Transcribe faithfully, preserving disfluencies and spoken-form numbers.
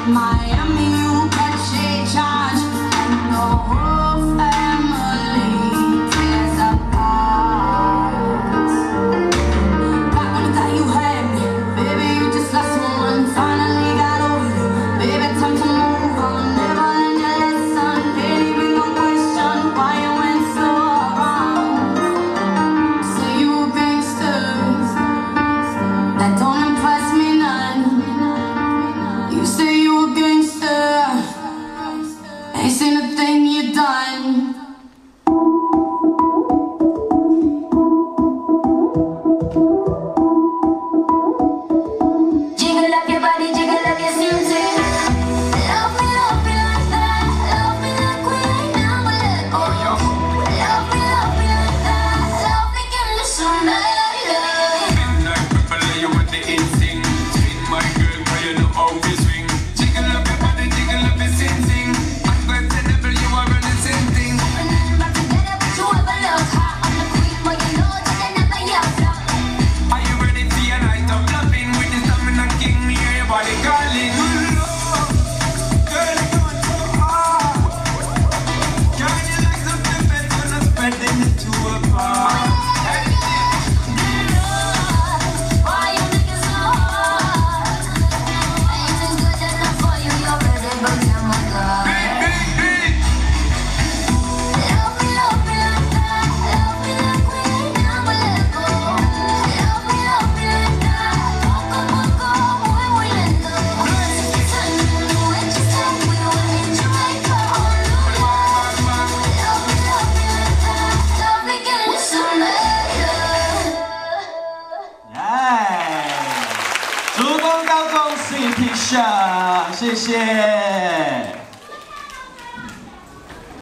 Miami, you catch a charge, and the whole family tears apart. Back when I thought you had me, baby, you just lost someone. Finally got over you, baby, time to move on. Never learned your lesson, ain't even gonna question why you went so wrong. Say you a gangster, that don't impress me none. You say you a gangster, ain't seen a thing you done. Jiggle up your body, jiggle up your skin skin. Love me, love me like that. Love me like we ain't never let go. Love me, love me like that. Love me, give me some love. Midnight people, you want the instinct. Swing my girl, cause you know how we swing. Jiggle up your body, jiggle up your sing sing. I'm going to double, you are running the same thing. And then back together, but you ever look hot on the queen, but you know that I never yet flop. Are you ready for your night of loving? With the stamina king, me hear your body calling. Girl, you're going so hard. Can you like something better than spreading it to a bar? Why you make it so hard? Ain't been good enough for you, you're ready, but oh my God. Beat, beat, beat. Love me, love me like that. Love me like we ain't never let go. Love me, love me like that. Poco, poco, muy, muy lento. Turn you when you said we were in Jamaica, Honolulu. Love me, love me like that. Love me, give me some love. 耶！主攻高中 C P 上，谢谢。